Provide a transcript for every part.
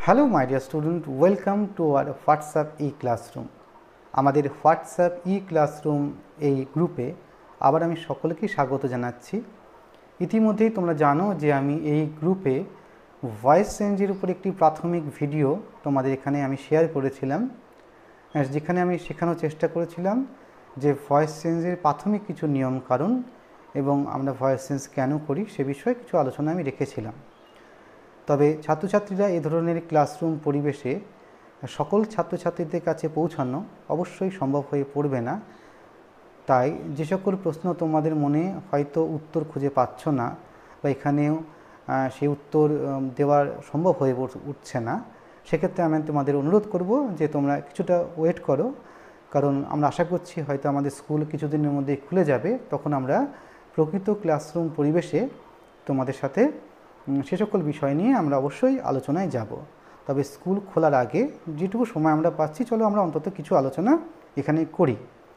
Hello my dear student, welcome to our WhatsApp e classroom. আমাদের WhatsApp e classroom এই গ্রুপে আবার আমি সকলকেই স্বাগত জানাচ্ছি। ইতিমধ্যেই তোমরা জানো যে আমি এই গ্রুপে ভয়েস চেঞ্জের উপর একটি প্রাথমিক ভিডিও তোমাদের এখানে আমি শেয়ার করেছিলাম, যেখানে আমি শেখানোর চেষ্টা করেছিলাম যে ভয়েস চেঞ্জের প্রাথমিক কিছু নিয়ম কারণ এবং আমরা ভয়েস চেঞ্জ কেন করি সে বিষয়ে কিছু আলোচনা আমি রেখেছিলাম। তবে ছাত্রছাত্রীরা এই ধরনের ক্লাসরুম পরিবেশে সকল ছাত্রছাত্রীদের কাছে পৌঁছানো অবশ্যই সম্ভব হয়ে পড়বে না। তাই যে সকল প্রশ্ন তোমাদের মনে হয়তো উত্তর খুঁজে পাচ্ছ না বা এখানেও সেই উত্তর দেওয়ার সম্ভব হয়ে উঠছে না, সেক্ষেত্রে আমি তোমাদের অনুরোধ করব যে তোমরা কিছুটা ওয়েট করো, কারণ আমরা আশা করছি হয়তো আমাদের স্কুল কিছুদিনের মধ্যে খুলে যাবে, তখন আমরা প্রকৃত ক্লাসরুম পরিবেশে তোমাদের সাথে সে সকল বিষয় নিয়ে আমরা অবশ্যই আলোচনায় যাব। তবে স্কুল খোলার আগে যেটুকু সময় আমরা পাচ্ছি, চলো আমরা অন্তত কিছু আলোচনা এখানে করি।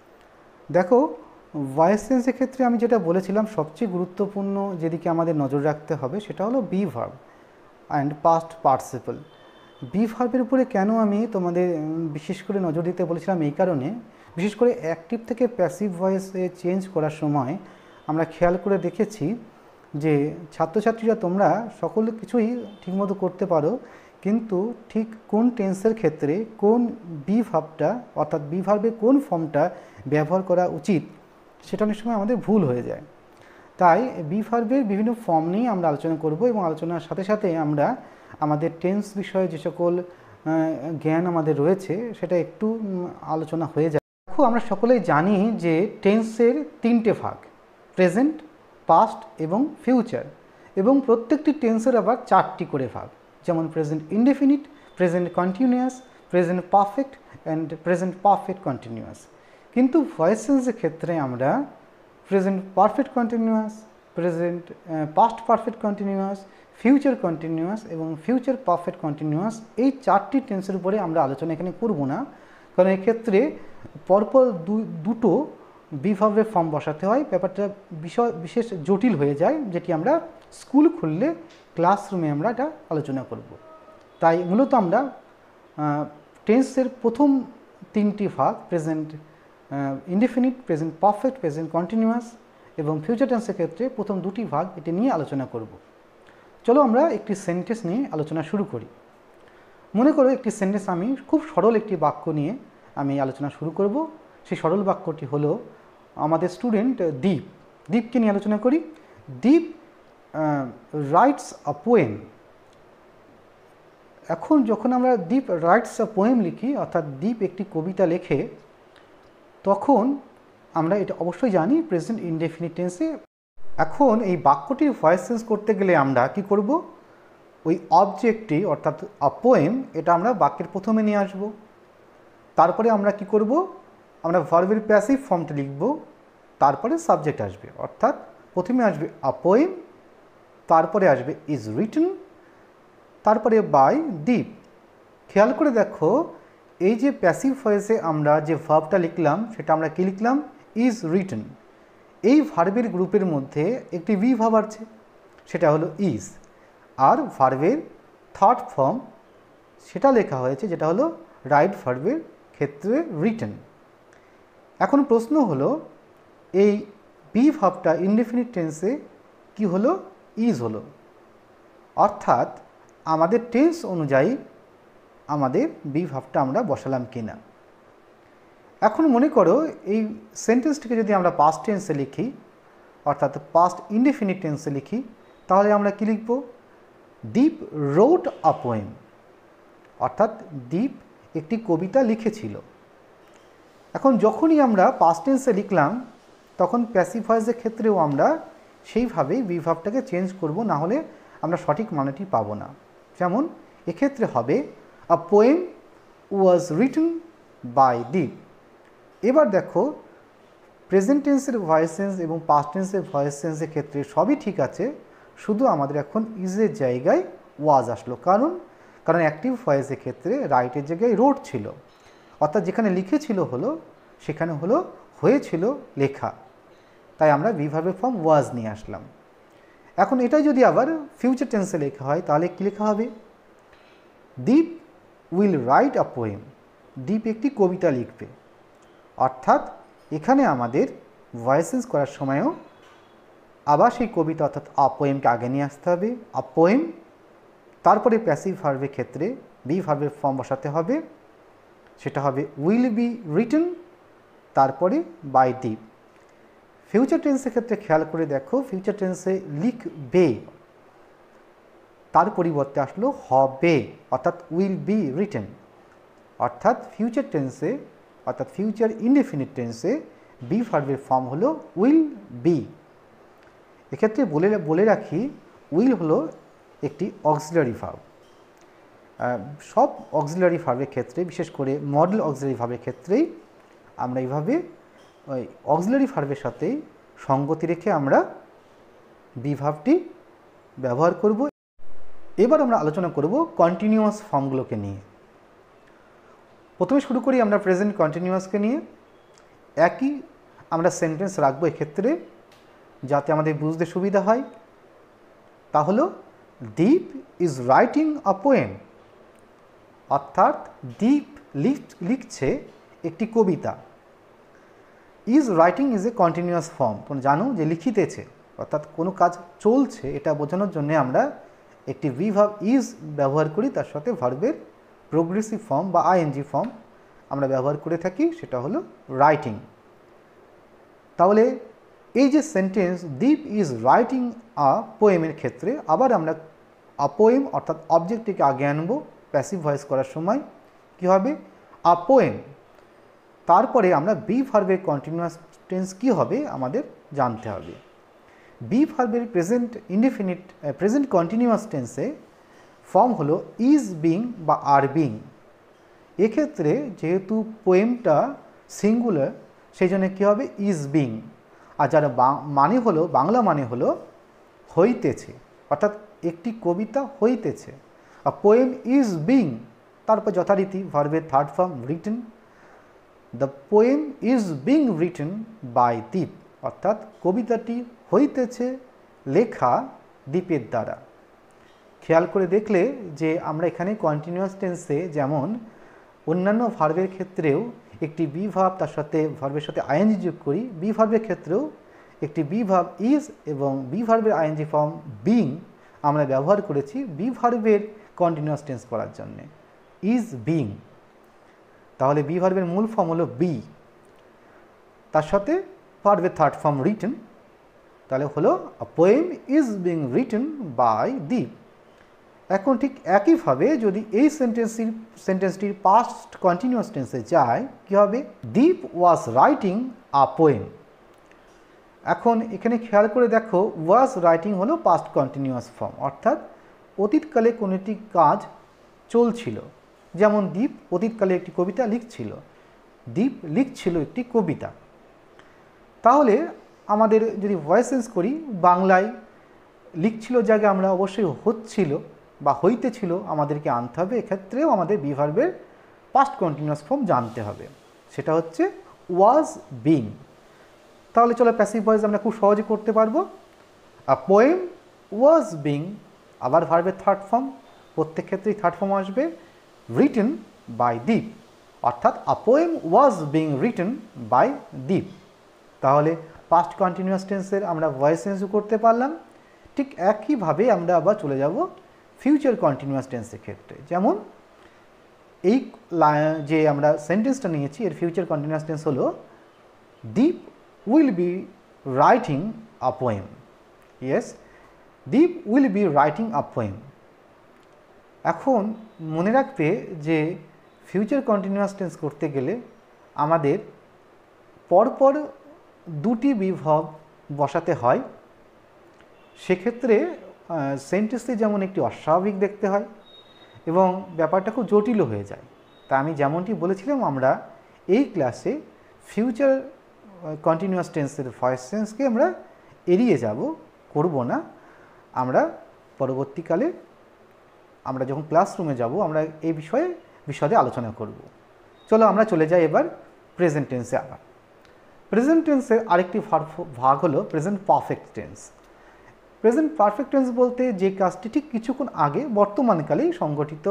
দেখো, ভয়েস চেঞ্জের ক্ষেত্রে আমি যেটা বলেছিলাম সবচেয়ে গুরুত্বপূর্ণ যেদিকে আমাদের নজর রাখতে হবে সেটা হলো be verb and past participle. Be ভার্বের উপরে কেন আমি তোমাদের বিশেষ করে নজর দিতে বলেছিলাম এই কারণে, বিশেষ করে অ্যাক্টিভ থেকে প্যাসিভ ভয়েসে চেঞ্জ করার সময় আমরা খেয়াল করে দেখেছি যে ছাত্রছাত্রীরা তোমরা সকল কিছুই ঠিকমতো করতে পারো, কিন্তু ঠিক কোন টেন্সের ক্ষেত্রে কোন বি ভার্বটা অর্থাৎ বি ভার্বের কোন ফর্মটা ব্যবহার করা উচিত সেটা অনেক সময় আমাদের ভুল হয়ে যায়। তাই বি ভার্বের বিভিন্ন ফর্ম নিয়ে আমরা আলোচনা করব এবং আলোচনার সাথে সাথে আমরা আমাদের টেন্স বিষয়ে যে সকল জ্ঞান আমাদের রয়েছে সেটা একটু আলোচনা হয়ে যায়। দেখো, আমরা সকলেই জানি যে টেন্সের তিনটে ভাগ, প্রেজেন্ট, পাস্ট এবং ফিউচার, এবং প্রত্যেকটি টেন্সের আবার চারটি করে ভাগ, যেমন present indefinite, present continuous, present perfect and present perfect continuous. কিন্তু ভয়েস চেঞ্জের ক্ষেত্রে আমরা present perfect continuous, present past perfect continuous, future continuous এবং ফিউচার পারফেক্ট কন্টিনিউয়াস, এই চারটি টেন্সের উপরে আমরা আলোচনা এখানে করব না, কারণ এক্ষেত্রে পরপর দুটো বি ভার্বের ফর্ম বসাতে হয়, ব্যাপারটা বিশেষ জটিল হয়ে যায়, যেটি আমরা স্কুল খুললে ক্লাসরুমে আমরা এটা আলোচনা করব। তাই মূলত আমরা টেন্সের প্রথম তিনটি ভাগ, present indefinite, present perfect, present continuous এবং ফিউচার টেন্সের ক্ষেত্রে প্রথম দুটি ভাগ এটি নিয়ে আলোচনা করব। চলো আমরা একটি সেন্টেন্স নিয়ে আলোচনা শুরু করি। মনে করো একটি সেন্টেন্স, আমি খুব সরল একটি বাক্য নিয়ে আমি আলোচনা শুরু করব। সেই সরল বাক্যটি হলো, আমাদের স্টুডেন্ট দীপকে নিয়ে আলোচনা করি। Deep writes a poem. এখন যখন আমরা দীপ রাইটস আ পোয়েম লিখি, অর্থাৎ দীপ একটি কবিতা লেখে, তখন আমরা এটা অবশ্যই জানি প্রেজেন্ট ইনডেফিনিট টেন্সে। এখন এই বাক্যটির ভয়েস চেঞ্জ করতে গেলে আমরা কি করব, ওই অবজেক্টটি অর্থাৎ আ পোয়েম এটা আমরা বাক্যের প্রথমে নিয়ে আসব। তারপরে আমরা কি করব, আমরা ভার্বের প্যাসিভ ফর্মটা লিখব, তারপরে সাবজেক্ট আসবে, অর্থাৎ প্রথমে আসবে আ পোয়েম, তারপরে আসবে ইজ রিটেন, তারপরে বাই দীপ। খেয়াল করে দেখো, এই যে প্যাসিভ ভয়েসে আমরা যে ভার্বটা লিখলাম সেটা আমরা কি লিখলাম, ইজ রিটেন। এই ভার্বের গ্রুপের মধ্যে একটি বি ভার্ব আছে, সেটা হলো ইজ, আর ভার্বের থার্ড ফর্ম সেটা লেখা হয়েছে যেটা হলো রাইট ভার্বের ক্ষেত্রে রিটেন। এখন প্রশ্ন হলো, এই বি ভার্বটা ইনডেফিনিট টেন্সে কি হলো, ইজ হলো, অর্থাৎ আমাদের টেন্স অনুযায়ী আমাদের বি ভার্বটা আমরা বসালাম কিনা। এখন মনে করো এই সেন্টেন্সটিকে যদি আমরা পাস্ট টেন্সে লিখি, অর্থাৎ পাস্ট ইনডেফিনিট টেন্সে লিখি, তাহলে আমরা কি লিখব, দীপ রোট আ পোয়েম, অর্থাৎ দীপ একটি কবিতা লিখেছিল। এখন যখনই আমরা পাস্ট টেন্সে লিখলাম, তখন প্যাসিভ ভয়েসের ক্ষেত্রেও আমরা সেইভাবেই বি ভার্বটাকে চেঞ্জ করব, না হলে আমরা সঠিক মানেটি পাবো না। যেমন এক্ষেত্রে হবে, a poem was written by Deep. এবার দেখো, প্রেজেন্ট টেন্সের ভয়েস চেঞ্জ এবং পাস্ট টেন্সের ভয়েস চেঞ্জের ক্ষেত্রে সবই ঠিক আছে, শুধু আমাদের এখন ইজের জায়গায় ওয়াজ আসলো। কারণ অ্যাক্টিভ ভয়েসের ক্ষেত্রে রাইটের জায়গায় রোট ছিল, অর্থাৎ যেখানে লিখেছিল হলো সেখানে হলো হয়েছিল লেখা, তাই আমরা বি ভার্বের ফর্ম ওয়াজ নিয়ে আসলাম। এখন এটাই যদি আবার ফিউচার টেন্সে লেখা হয় তাহলে কী লেখা হবে, Deep will write a poem, Deep একটি কবিতা লিখবে। অর্থাৎ এখানে আমাদের ভয়েস চেঞ্জ করার সময়ও আবার সেই কবিতা অর্থাৎ আ পোয়েমকে আগে নিয়ে আসতে হবে, আ পোয়েম, তারপরে প্যাসিভ ভার্বের ক্ষেত্রে বি ভার্বের ফর্ম বসাতে হবে, সেটা হবে উইল বি রিটেন, তারপরে বাই দীপ। ফিউচার টেন্সের ক্ষেত্রে খেয়াল করে দেখো, ফিউচার টেন্সে লিখবে তার পরিবর্তে আসলো হবে, অর্থাৎ উইল বি রিটেন। অর্থাৎ ফিউচার টেন্সে অর্থাৎ ফিউচার ইনডেফিনিট টেন্সে বি ভার্বের ফর্ম হলো উইল বি। এক্ষেত্রে বলে রাখি, উইল হলো একটি অক্সিলারি ভার্ব। সব অক্সিলারি ভার্বের ক্ষেত্রে, বিশেষ করে মডেল অক্সিলারি ভার্বের ক্ষেত্রেই আমরা এইভাবে ওই অক্সিলারি ভার্বের সাথে সঙ্গতি রেখে আমরা বি ভার্বটি ব্যবহার করব। এবার আমরা আলোচনা করব কন্টিনিউয়াস ফর্মগুলোকে নিয়ে। প্রথমে শুরু করি আমরা প্রেজেন্ট কন্টিনিউয়াসকে নিয়ে। একই আমরা সেন্টেন্স রাখবো এক্ষেত্রে যাতে আমাদের বুঝতে সুবিধা হয়। তা হলো Deep is writing a poem, অর্থাৎ দীপ লিখছে একটি কবিতা। Is writing is a continuous form, তোমরা জানো যে লিখিতেছে অর্থাৎ কোনো কাজ চলছে, এটা বোঝানোর জন্য আমরা একটি ভি ভার্ব ইজ ব্যবহার করি, তার সাথে ভার্বের প্রোগ্রেসিভ ফর্ম বা আইএনজি ফর্ম আমরা ব্যবহার করে থাকি, সেটা হলো রাইটিং। তাহলে এই যে sentence Deep is writing a পোয়েমের ক্ষেত্রে আবার আমরা আ পোয়েম অর্থাৎ অবজেক্টটিকে আগে আনবো প্যাসিভ ভয়েস করার সময়। কী হবে? A poem. তারপরে আমরা বি ভার্বের কন্টিনিউয়াস টেন্স কী হবে আমাদের জানতে হবে। বি ভার্বের প্রেজেন্ট কন্টিনিউয়াস টেন্সে ফর্ম হলো ইজ বিং বা আর বিং। এক্ষেত্রে যেহেতু পোয়েমটা সিঙ্গুলার, সেই জন্য কী হবে? Is being. আর যারা মানে হলো বাংলা মানে হলো হইতেছে, অর্থাৎ একটি কবিতা হইতেছে। আর পোয়েম ইজ বিং, তারপর যথারীতি ভার্বের third form written. The poem is being written by Deep, অর্থাৎ কবিতাটি হইতেছে লেখা দীপের দ্বারা। খেয়াল করে দেখলে যে আমরা এখানে কন্টিনিউয়াস টেন্সে যেমন অন্যান্য ভার্বের ক্ষেত্রেও একটি বি ভার্ব তার সাথে ভার্বের সাথে আইএনজি যোগ করি, বি ভার্বের ক্ষেত্রেও একটি বি ভার্ব ইজ এবং বি ভার্বের আইএনজি ফর্ম বিং আমরা ব্যবহার করেছি বি ভার্বের কন্টিনিউয়াস টেন্স করার জন্যে, ইজ বিং। তাহলে বি ভার্বের মূল ফর্ম হলো বি, তার সাথে ভার্বের থার্ড ফর্ম রিটেন, তাহলে হলো a poem is being written by Deep. এখন ঠিক একইভাবে যদি এই সেন্টেন্সটির পাস্ট কন্টিনিউয়াস টেন্সে যায়, কী হবে? Deep was writing a poem. এখন এখানে খেয়াল করে দেখো, ওয়াজ রাইটিং হলো পাস্ট কন্টিনিউয়াস ফর্ম, অর্থাৎ অতীতকালে কোনো একটি কাজ চলছিল। যেমন দীপ অতীতকালে একটি কবিতা লিখছিল, দীপ লিখছিল একটি কবিতা। তাহলে আমাদের যদি ভয়েস চেঞ্জ করি, বাংলায় লিখছিল জায়গায় আমরা অবশ্যই হচ্ছিল বা হইতেছিল আমাদেরকে আনতে হবে। এক্ষেত্রেও আমাদের বি ভার্বের পাস্ট কন্টিনিউয়াস ফর্ম জানতে হবে, সেটা হচ্ছে ওয়াজ বিং। তাহলে চলো প্যাসিভ ভয়েস আমরা খুব সহজে করতে পারবো। আ পোয়েম ওয়াজ বিং, আবার ভার্বের থার্ড ফর্ম, প্রত্যেক ক্ষেত্রেই থার্ড ফর্ম আসবে, রিটেন বাই দীপ, অর্থাৎ a poem was being written by Deep. তাহলে পাস্ট কন্টিনিউয়াস টেন্সের আমরা ভয়েস চেঞ্জও করতে পারলাম। ঠিক একইভাবে আমরা আবার চলে যাব ফিউচার কন্টিনিউয়াস টেন্সের ক্ষেত্রে। যেমন এই যে আমরা সেন্টেন্সটা নিয়েছি এর ফিউচার কন্টিনিউয়াস টেন্স হলো Deep will be writing a poem. Yes, Deep will be writing a poem. এখন মনে রাখবে যে ফিউচার কন্টিনিউয়াস টেন্স করতে গেলে আমাদের পরপর দুটি বি ভার্ব বসাতে হয়। সেক্ষেত্রে সেন্টেন্সটি যেমন একটি অস্বাভাবিক দেখতে হয় এবং ব্যাপারটা খুব জটিল হয়ে যায়। তা আমি যেমনটি বলেছিলাম, আমরা এই ক্লাসে ফিউচার কন্টিনিউয়াস টেন্সের ভয়েস চেঞ্জকে আমরা এড়িয়ে যাব, করব না। আমরা পরবর্তীকালে আমরা যখন ক্লাসরুমে যাব আমরা এই বিষয়ে বিশদে আলোচনা করব। চলো আমরা চলে যাই এবার প্রেজেন্ট টেন্সে। আবার প্রেজেন্ট টেন্সের আরেকটি ভাগ হলো present perfect tense. Present perfect tense বলতে যে কাজটি ঠিক কিছুক্ষণ আগে বর্তমানকালেই সংঘটিত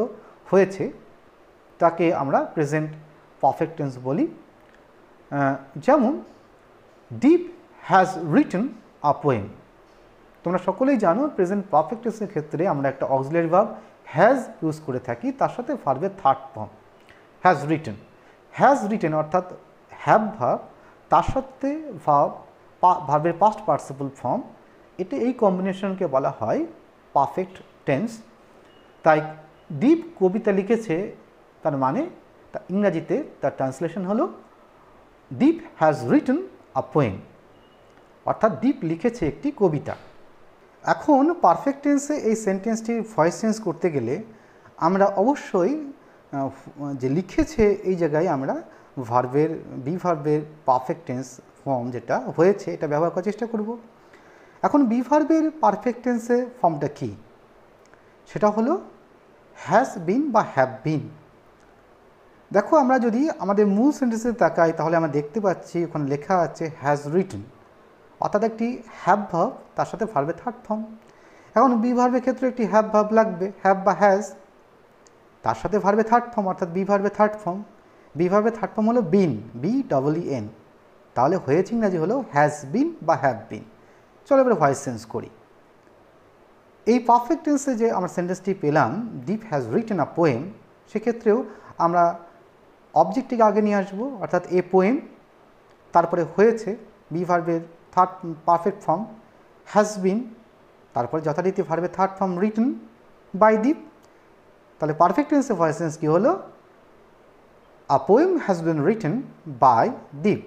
হয়েছে তাকে আমরা প্রেজেন্ট পারফেক্ট টেন্স বলি। যেমন Deep has written a poem. তোমরা সকলেই জানো প্রেজেন্ট পারফেক্ট টেন্সের ক্ষেত্রে আমরা একটা অক্সিলারি ভার্ব হ্যাজ ইউজ করে থাকি, তার সাথে ভার্বের third form has written. Has written অর্থাৎ হ্যাভ ভার্ব, তার সাথে ভার্বের পাস্ট পার্টিসিপল ফর্ম, এটা এই কম্বিনেশনকে বলা হয় পারফেক্ট টেন্স। তাই দীপ কবিতা লিখেছে, তার মানে ইংরাজিতে তার ট্রান্সলেশন হলো Deep has written a poem, অর্থাৎ দীপ লিখেছে একটি কবিতা। এখন পারফেক্ট টেন্সে এই সেন্টেন্সটি ভয়েস চেঞ্জ করতে গেলে আমরা অবশ্যই যে লিখেছে এই জায়গায় আমরা ভার্বের বি ভার্বের পারফেক্ট টেন্স ফর্ম যেটা হয়েছে এটা ব্যবহার করার চেষ্টা করব। এখন বি ভার্বের পারফেক্ট টেন্সের ফর্মটা কি? সেটা হলো হ্যাজ বিন বা হ্যাভ বিন। দেখো আমরা যদি আমাদের মূল সেন্টেন্সে তাকাই তাহলে আমরা দেখতে পাচ্ছি ওখানে লেখা আছে হ্যাজ রিটেন, অর্থাৎ একটি হ্যাভ ভার্ব তার সাথে ভার্বের থার্ড ফর্ম। এখন বি ভার্বের ক্ষেত্রে একটি হ্যাভ ভার্ব লাগবে, হ্যাভ বা হ্যাজ, তার সাথে ভার্বের থার্ড ফর্ম অর্থাৎ বি ভার্বের থার্ড ফর্ম। বি ভার্বের থার্ড ফর্ম হলো বিন, BEEN, তাহলে হয়েছে ইংরাজি হলো হ্যাজ বিন বা হ্যাভ বিন। চলো এবার ভয়েস চেঞ্জ করি। এই পারফেক্ট টেন্সে যে আমরা সেন্টেন্সটি পেলাম Deep has written a poem, সেক্ষেত্রেও আমরা অবজেক্টটিকে আগে নিয়ে আসবো, অর্থাৎ এ পোয়েম, তারপরে হয়েছে বি ভার্বের third perfect form has been, তারপরে যথারীতি ভার্বের third form written by Deep. তাহলে পারফেক্ট টেন্সে ভয়েস চেঞ্জ কী হলো? A poem has been written by Deep.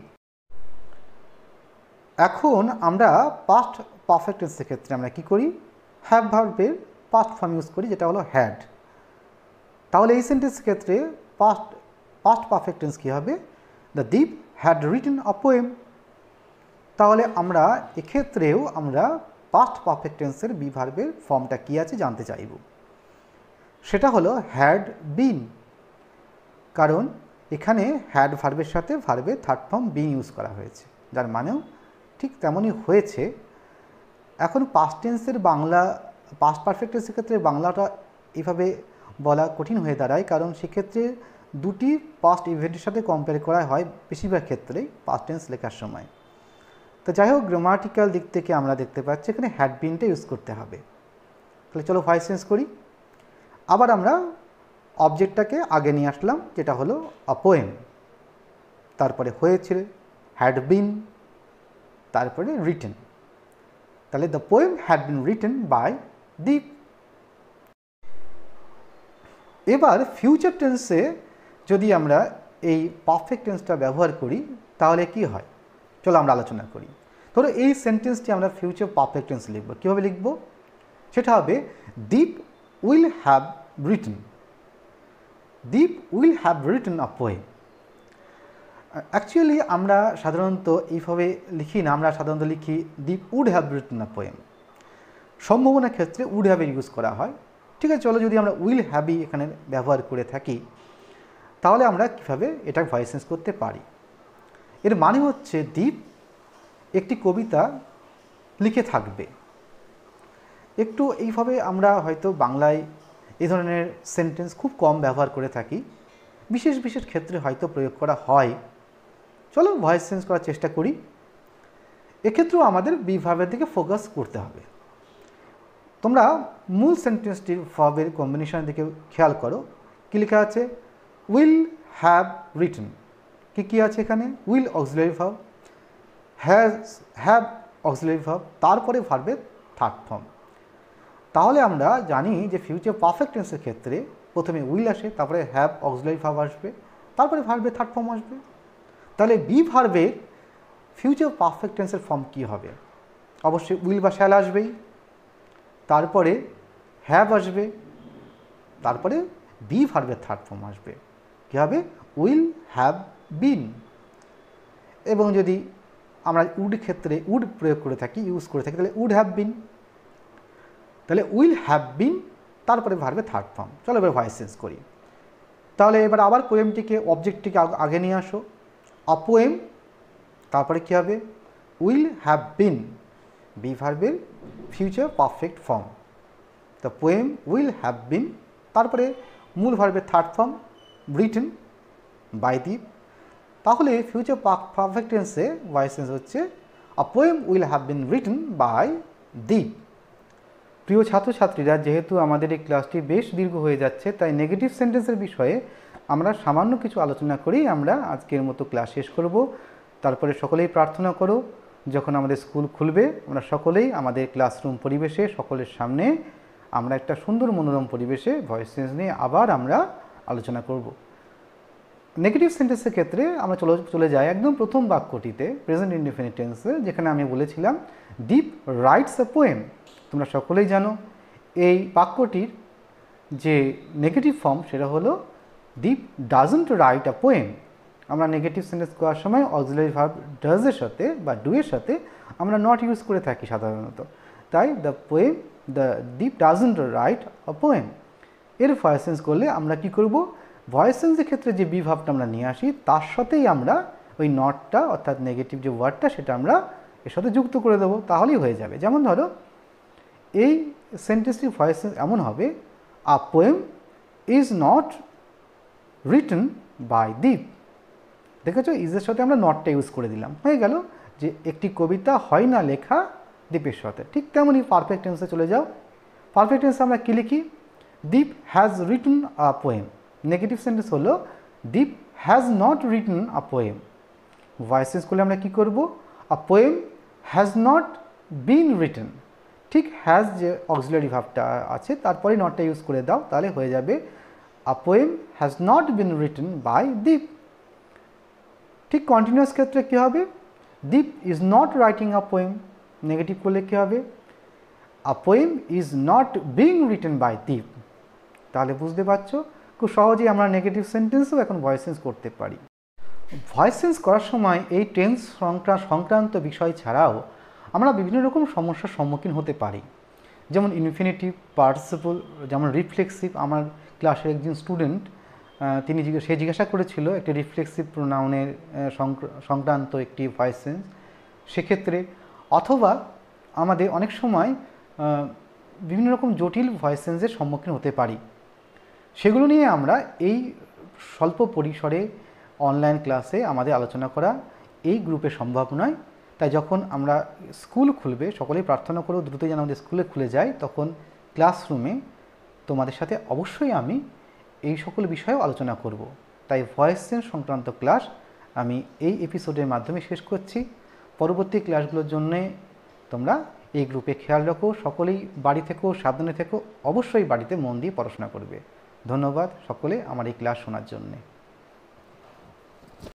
এখন আমরা পাস্ট পারফেক্ট টেন্সের ক্ষেত্রে আমরা কী করি? হ্যাভ ভার্বের পাস্ট ফর্ম ইউজ করি, যেটা হলো হ্যাড। তাহলে এই সেন্টেন্সের ক্ষেত্রে পাস্ট পারফেক্ট টেন্স কী হবে? The Deep had written a poem. তাহলে আমরা এক্ষেত্রেও আমরা পাস্ট পারফেক্ট টেন্সের বি ভার্বের ফর্মটা কী আছে জানতে চাইব। সেটা হলো হ্যাড বিন, কারণ এখানে হ্যাড ভার্বের সাথে ভার্বের থার্ড ফর্ম বিন ইউজ করা হয়েছে, যার মানেও ঠিক তেমনই হয়েছে। এখন পাস্ট টেন্সের বাংলা, পাস্ট পারফেক্ট টেন্সের ক্ষেত্রে বাংলাটা এইভাবে বলা কঠিন হয়ে দাঁড়ায়, কারণ সেক্ষেত্রে দুটি পাস্ট ইভেন্টের সাথে কম্পেয়ার করা হয় বেশিরভাগ ক্ষেত্রেই পাস্ট টেন্স লেখার সময়। তো যাই হোক, গ্রামাটিক্যাল দিক থেকে আমরা দেখতে পাচ্ছি এখানে হ্যাড বিনটা ইউজ করতে হবে। তাহলে চলো ভয়েস চেঞ্জ করি। আবার আমরা অবজেক্টটাকে আগে নিয়ে আসলাম, যেটা হলো আ পোয়েম, তারপরে হয়েছে হ্যাড বিন, তারপরে রিটেন। তাহলে the poem had been written by Deep. এবার ফিউচার টেন্সে যদি আমরা এই পারফেক্ট টেন্সটা ব্যবহার করি তাহলে কি হয় চলো আমরা আলোচনা করি। ধরো এই সেন্টেন্সটি আমরা ফিউচার পারফেক্ট টেন্স লিখব। কীভাবে লিখব? সেটা হবে Deep will have written, Deep will have written a poem. Actually আমরা সাধারণত এইভাবে লিখি না, আমরা সাধারণত লিখি Deep would have written a poem. সম্ভাবনার ক্ষেত্রে উড হ্যাভের ইউজ করা হয়। ঠিক আছে, চলো যদি আমরা উইল হ্যাভই এখানে ব্যবহার করে থাকি তাহলে আমরা কীভাবে এটা ভয়েস চেঞ্জ করতে পারি। এর মানে হচ্ছে দীপ একটি কবিতা লিখে থাকবে। একটু এইভাবে আমরা হয়তো বাংলায় এই ধরনের সেন্টেন্স খুব কম ব্যবহার করে থাকি, বিশেষ বিশেষ ক্ষেত্রে হয়তো প্রয়োগ করা হয়। চলো ভয়েস চেঞ্জ করার চেষ্টা করি। এক্ষেত্রেও আমাদের বি ভার্বের দিকে ফোকাস করতে হবে। তোমরা মূল সেন্টেন্সটির ভার্বের কম্বিনেশনের দিকে খেয়াল করো। কী লেখা আছে? Will have written. কী আছে এখানে? Will auxiliary verb, have auxiliary verb, তারপরে ভার্বের থার্ড ফর্ম। তাহলে আমরা জানি যে ফিউচার পারফেক্ট টেন্সের ক্ষেত্রে প্রথমে উইল আসে, তারপরে হ্যাভ অক্সিলারি ভার্ব আসবে, তারপরে ভার্বের থার্ড ফর্ম আসবে। তাহলে বি ভার্বের ফিউচার পারফেক্ট টেন্সের ফর্ম কী হবে? অবশ্যই উইল বা শ্যাল আসবেই, তারপরে হ্যাভ আসবে, তারপরে বি ভার্বের থার্ড ফর্ম আসবে। কী হবে? Will have been. এবং যদি আমরা উড ক্ষেত্রে উড প্রয়োগ করে থাকি, ইউজ করে থাকি, তাহলে উড হ্যাভ বিন। তাহলে উইল হ্যাভ বিন, তারপরে ভার্বের থার্ড ফর্ম। চলো এবার ভয়েস চেঞ্জ করি। তাহলে এবার আবার পোয়েমটিকে অবজেক্টটিকে আগে নিয়ে আসো। আ পোয়েম, তারপরে কী হবে? উইল হ্যাভ বিন, বি ভার্বের future perfect form. The poem will have been, তারপরে মূল ভার্বের third form written by Deep. তাহলে ফিউচার পারফেক্ট টেন্সে ভয়েস টেন্স হচ্ছে a poem will have been written by Deep. প্রিয় ছাত্রছাত্রীরা, যেহেতু আমাদের এই ক্লাসটি বেশ দীর্ঘ হয়ে যাচ্ছে, তাই নেগেটিভ সেন্টেন্সের বিষয়ে আমরা সামান্য কিছু আলোচনা করেই আমরা আজকের মতো ক্লাস শেষ করব। তারপরে সকলেই প্রার্থনা করো যখন আমাদের স্কুল খুলবে আমরা সকলেই আমাদের ক্লাসরুম পরিবেশে সকলের সামনে আমরা একটা সুন্দর মনোরম পরিবেশে ভয়েস টেন্স নিয়ে আবার আমরা আলোচনা করব। নেগেটিভ সেন্টেন্সের ক্ষেত্রে আমরা চলে যাই একদম প্রথম বাক্যটিতে, প্রেজেন্ট ইনডেফিনিট টেন্সে, যেখানে আমি বলেছিলাম দীপ রাইটস আ পোয়েম। তোমরা সকলেই জানো এই বাক্যটির যে নেগেটিভ ফর্ম সেটা হলো Deep doesn't write a poem. আমরা নেগেটিভ সেন্টেন্স করার সময় অক্সিলারি ভার্ব ডাজের সাথে বা ডু এর সাথে আমরা নট ইউজ করে থাকি সাধারণত। তাই the Deep doesn't write a poem এর ভয়েস চেঞ্জ করলে আমরা কি করব, ভয়েস চেঞ্জের ক্ষেত্রে যে বি ভাবটা আমরা নিয়ে আসি তার সাথেই আমরা ওই নটটা অর্থাৎ নেগেটিভ যে ওয়ার্ডটা সেটা আমরা এর সাথে যুক্ত করে দেবো, তাহলেই হয়ে যাবে। যেমন ধরো এই সেন্টেন্সটির ভয়েস চেঞ্জ এমন হবে, a poem is not written by Deep. দেখেছো, ইজের সাথে আমরা নটটা ইউজ করে দিলাম, হয়ে গেল যে একটি কবিতা হয় না লেখা দীপের সাথে। ঠিক তেমনই পারফেক্ট টেন্সে চলে যাও। পারফেক্ট টেন্সে আমরা কী লিখি, Deep has written a poem. Negative sentence হলো Deep has not written a poem. Voice change করলে আমরা কী করব, a poem has not been written. ঠিক হ্যাজ যে অক্সিলারি ভার্বটা আছে তারপরে নটটা ইউজ করে দাও, তাহলে হয়ে যাবে a poem has not been written by Deep. ঠিক কন্টিনিউয়াস ক্ষেত্রে কী হবে, Deep is not writing a poem. Negative করলে কী হবে, a poem is not being written by Deep. তাহলে বুঝতে পারছো খুব সহজেই আমরা নেগেটিভ সেন্টেন্সও এখন ভয়েস চেঞ্জ করতে পারি। ভয়েস চেঞ্জ করার সময় এই টেন্স সংক্রান্ত বিষয় ছাড়াও আমরা বিভিন্ন রকম সমস্যার সম্মুখীন হতে পারি। যেমন ইনফিনিটিভ, পার্টিসিপল, যেমন রিফ্লেক্সিভ। আমার ক্লাসের একজন স্টুডেন্ট সে জিজ্ঞাসা করেছিল একটি রিফ্লেক্সিভ প্রোনাউনের সংক্রান্ত একটি ভয়েস চেঞ্জ। সেক্ষেত্রে অথবা আমাদের অনেক সময় বিভিন্ন রকম জটিল ভয়েস চেঞ্জের সম্মুখীন হতে পারি। সেগুলো নিয়ে আমরা এই স্বল্প পরিসরে অনলাইন ক্লাসে আমাদের আলোচনা করা এই গ্রুপে সম্ভব নয়। তাই যখন আমরা স্কুল খুলবে সকলেই প্রার্থনা করো দ্রুত যেন আমাদের স্কুলে খুলে যায়, তখন ক্লাসরুমে তোমাদের সাথে অবশ্যই আমি এই সকল বিষয়েও আলোচনা করব। তাই ভয়েস চেঞ্জ সংক্রান্ত ক্লাস আমি এই এপিসোডের মাধ্যমে শেষ করছি। পরবর্তী ক্লাসগুলোর জন্যে তোমরা এই গ্রুপে খেয়াল রাখো। সকলেই বাড়ি থেকো, সাবধানে থেকো, অবশ্যই বাড়িতে মন দিয়ে পড়াশোনা করবে। ধন্যবাদ সকলে আমার এই ক্লাস শোনার জন্যে।